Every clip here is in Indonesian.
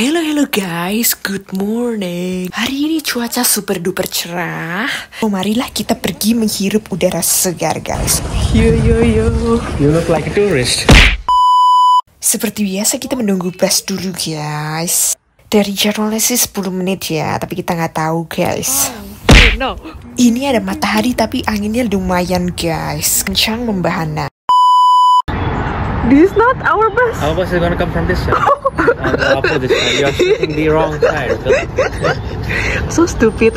Hello guys, good morning. Hari ini cuaca super duper cerah. Marilah kita pergi menghirup udara segar guys. Yo. You look like a tourist. Seperti biasa kita menunggu bus dulu guys. Dari jadwalnya sih 10 menit ya, tapi kita nggak tahu guys. No. Ini ada matahari tapi anginnya lumayan guys, kencang membahana. This is not our bus. Our bus is gonna come from this side. Opposite side. You are sitting the wrong side. So stupid.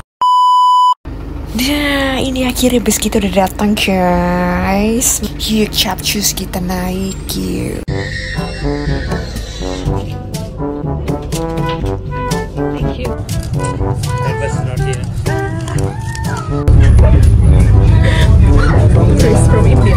Nah, ini akhirnya bus kita udah datang guys. Yuk capcus kita naik yuk. Thank you. That bus is not here. So it's from India.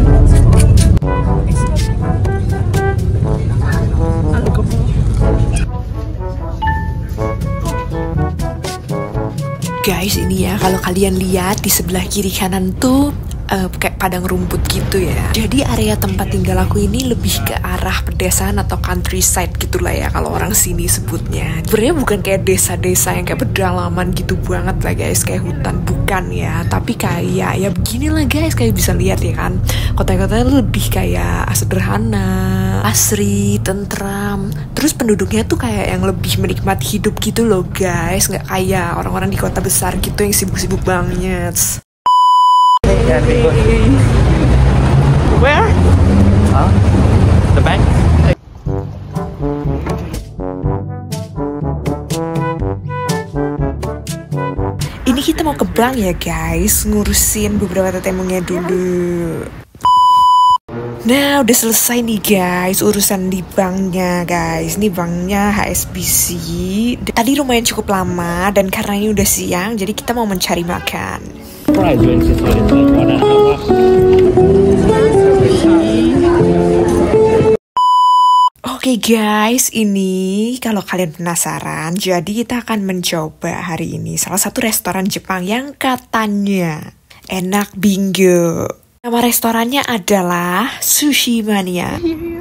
Guys, ini ya, kalau kalian lihat di sebelah kiri kanan tuh kayak padang rumput gitu ya. Jadi area tempat tinggal aku ini lebih ke arah pedesaan atau countryside gitulah ya kalau orang sini sebutnya. Sebenarnya bukan kayak desa-desa yang kayak pedalaman gitu banget lah guys, kayak hutan, bukan ya. Tapi kayak ya beginilah guys, kayak bisa lihat ya kan. Kota-kotanya lebih kayak sederhana, asri, tentram. Terus penduduknya tuh kayak yang lebih menikmati hidup gitu loh guys, nggak kayak orang-orang di kota besar gitu yang sibuk-sibuk banget. Where? Huh? The bank? Ini kita mau ke bank ya guys, ngurusin beberapa tetemungnya dulu. Nah, udah selesai nih guys urusan di banknya guys. Ini banknya HSBC. Tadi lumayan cukup lama dan karena ini udah siang, jadi kita mau mencari makan. Price range is like 1.5 hours. Oke guys, ini kalau kalian penasaran, jadi kita akan mencoba hari ini salah satu restoran Jepang yang katanya enak bingo. Nama restorannya adalah Sushi Mania.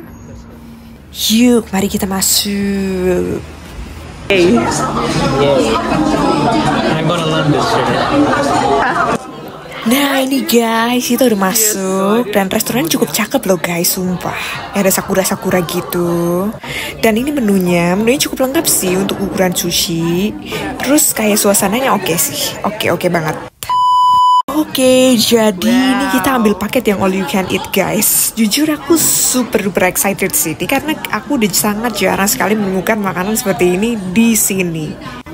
Yuk, mari kita masuk. Hey. I'm gonna learn this shit. Nah ini guys, kita udah masuk dan restoran cukup cakep loh guys, sumpah. Ada sakura-sakura gitu. Dan ini menunya cukup lengkap sih untuk ukuran sushi. Terus kayak suasananya oke sih, oke banget. Oke, jadi ini kita ambil paket yang all you can eat guys. Jujur aku super duper excited sih, karena aku udah sangat jarang sekali menemukan makanan seperti ini di sini.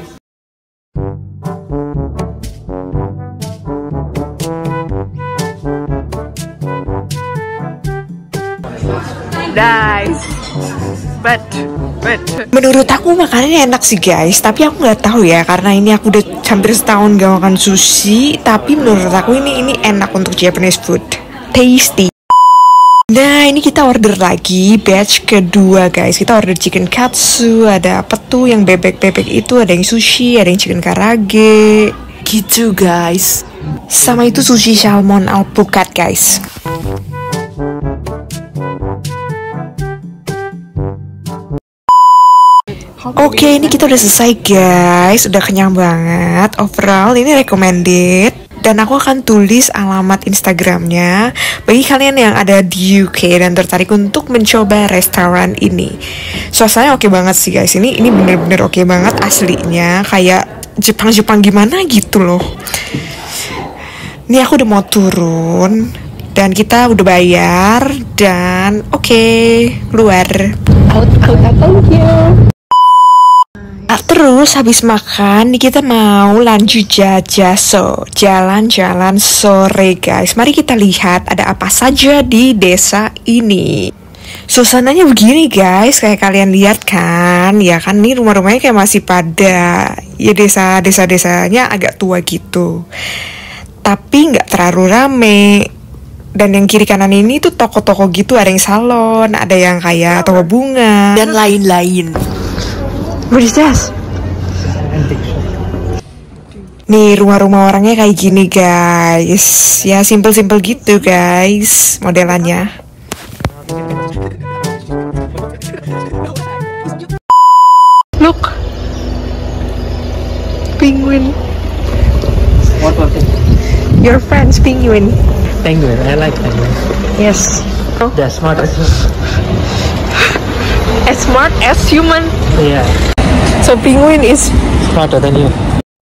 Nice. But menurut aku makanannya enak sih guys, tapi aku nggak tahu ya karena ini aku udah hampir setahun gak makan sushi. Tapi menurut aku ini enak untuk Japanese food, tasty. Nah ini kita order lagi batch kedua guys. Kita order chicken katsu, ada apa tuh yang bebek itu, ada yang sushi, ada yang chicken karage gitu guys. Sama itu sushi salmon alpukat guys. Oke, ini kita udah selesai guys, udah kenyang banget. Overall ini recommended. Dan aku akan tulis alamat Instagramnya bagi kalian yang ada di UK dan tertarik untuk mencoba restoran ini. Suasananya oke banget sih guys, ini bener-bener oke banget aslinya. Kayak Jepang gimana gitu loh. Ini aku udah mau turun dan kita udah bayar dan oke, keluar. Out ya. Terus habis makan nih kita mau lanjut jalan-jalan sore guys. Mari kita lihat ada apa saja di desa ini. Suasananya begini guys, kayak kalian lihat kan. Ya kan nih rumah-rumahnya kayak masih pada ya desanya agak tua gitu. Tapi nggak terlalu rame. Dan yang kiri kanan ini tuh toko-toko gitu, ada yang salon, ada yang kayak toko bunga dan lain-lain. What is this? Nih rumah-rumah orangnya kayak gini guys. Ya simple-simple gitu guys modelannya. your friends penguin. Penguin, I like penguins. Yes. They're smart as Smart as human. yeah, So penguin is smarter than you.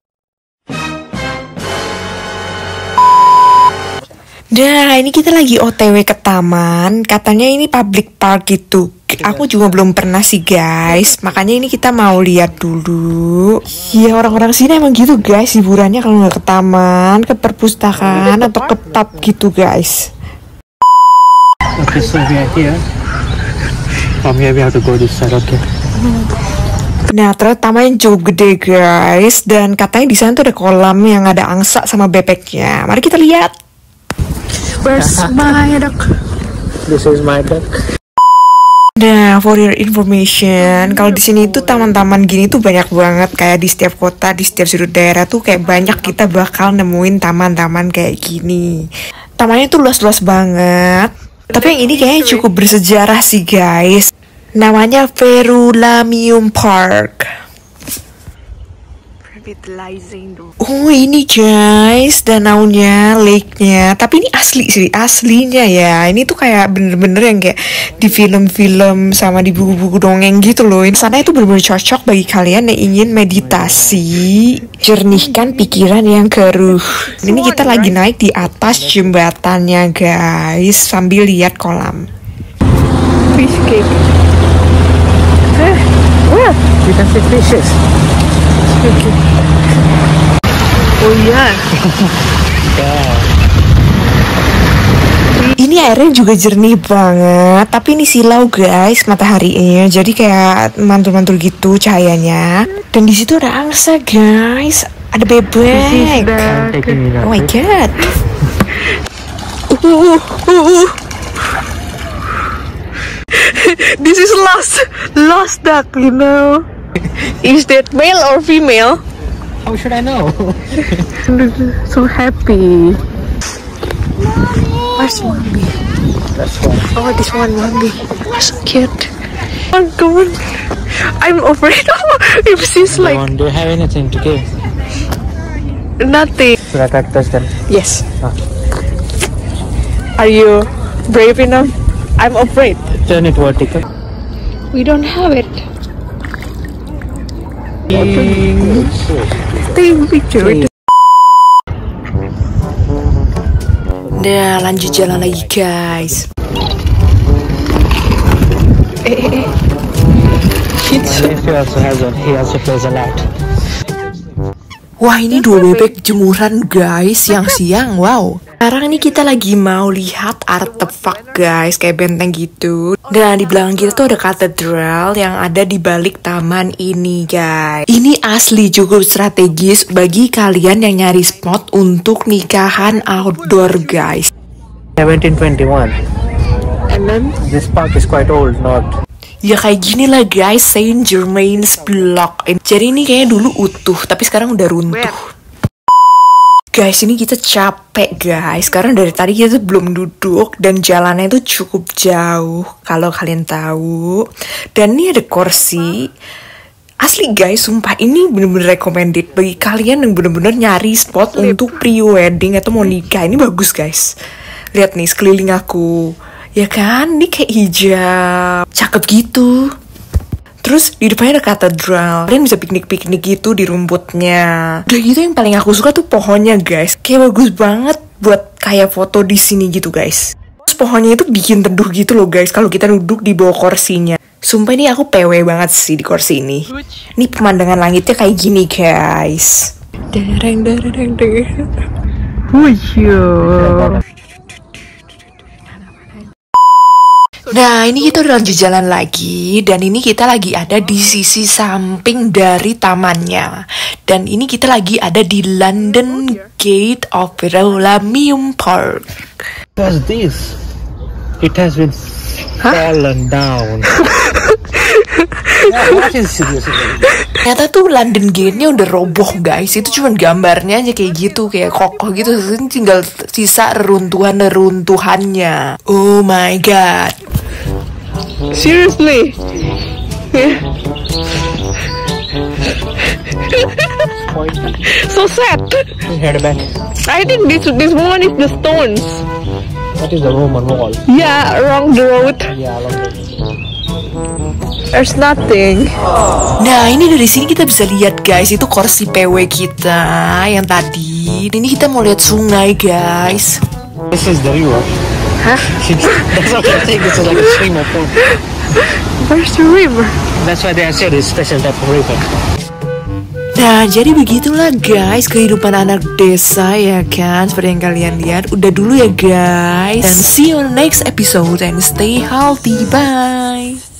Nah, ini kita lagi OTW ke taman. Katanya ini public park gitu. Aku juga belum pernah sih guys. Makanya ini kita mau lihat dulu. Ya orang-orang sini emang gitu guys. Hiburannya kalau nggak ke taman, ke perpustakaan atau ke pub gitu guys. Okay, so we are here. From here we have to go this side, okay? Nah, ternyata tamannya cukup gede guys. Dan katanya di sana tuh ada kolam yang ada angsa sama bebeknya. Mari kita lihat. Where's my duck? This is my duck. Nah, for your information, kalau di sini tuh taman-taman gini tuh banyak banget. Kayak di setiap kota, di setiap sudut daerah tuh kayak banyak kita bakal nemuin taman-taman kayak gini. Tamannya tuh luas-luas banget. Tapi yang ini kayaknya cukup bersejarah sih guys. Namanya Verulamium Park. Oh ini guys, danaunya, lake-nya. Tapi ini asli sih, aslinya ya. Ini tuh kayak bener-bener yang kayak di film-film sama di buku-buku dongeng gitu loh. Sana itu bener-bener cocok bagi kalian yang ingin meditasi, jernihkan pikiran yang keruh. Ini kita lagi naik di atas jembatannya guys, sambil lihat kolam. Fish cake. You can see fishes. Oh iya. Ini airnya juga jernih banget, tapi ini silau guys mataharinya, jadi kayak mantul-mantul gitu cahayanya. Dan di situ ada angsa guys, ada bebek. Oh my god. This is lost duck, you know. Is that male or female? How should I know? So happy. Where's mommy? That's one. Oh, this one, mommy. So cute. Oh, come on. I'm afraid. Oh, if she's like Do you have anything to give? nothing. Should I touch them? Yes. Ah. Are you brave enough? I'm afraid. Turn it vertical. We don't have it. Nah, lanjut jalan lagi guys. He also plays a lot. Wah, ini dua bebek jemuran guys, siang-siang, wow. Sekarang ini kita lagi mau lihat artefak guys, kayak benteng gitu. Dan di belakang kita tuh ada katedral yang ada di balik taman ini guys. Ini asli cukup strategis bagi kalian yang nyari spot untuk nikahan outdoor guys. 1721. And then This park is quite old, not. ya kayak gini lah guys, Saint Germain's Block. Jadi ini kayaknya dulu utuh, tapi sekarang udah runtuh. Guys, ini kita capek guys, karena dari tadi kita tuh belum duduk dan jalannya itu cukup jauh kalau kalian tahu. Dan ini ada kursi. Asli guys, sumpah ini bener-bener recommended bagi kalian yang bener-bener nyari spot untuk pre-wedding atau mau nikah. Ini bagus guys. Lihat nih sekeliling aku. Ya kan, ini kayak hijau, cakep gitu. Terus di depannya ada katedral. Kalian bisa piknik-piknik gitu di rumputnya. Udah gitu yang paling aku suka tuh pohonnya guys. Kayak bagus banget buat kayak foto di sini gitu guys. Terus pohonnya itu bikin teduh gitu loh guys kalau kita duduk di bawah kursinya. Sumpah ini aku PW banget sih di kursi ini. Ini pemandangan langitnya kayak gini guys. Dereng. Nah, ini kita udah lanjut jalan lagi. Dan ini kita lagi ada di sisi samping dari tamannya. Dan ini kita lagi ada di London Gate of Verulamium Park. What's this? It has been fallen down. What is this? Ternyata tuh London Gate-nya udah roboh guys. Itu cuma gambarnya aja kayak gitu, kayak kokoh gitu. Ini tinggal sisa reruntuhannya. Oh my god. Seriously? point. So sad. Here the back. I think this one is the stones. That is the Roman wall. Yeah, along the road. Yeah, along the There's nothing. Nah, ini dari sini kita bisa lihat guys, itu kursi PW kita yang tadi. Ini kita mau lihat sungai guys. This is the river. Hah? That's what I think. This is like a stream of water. Where's the river? That's why they said it's special type of river. Nah, jadi begitulah guys kehidupan anak desa ya kan. Seperti yang kalian lihat. Udah dulu ya guys. And see you on the next episode and stay healthy. Bye.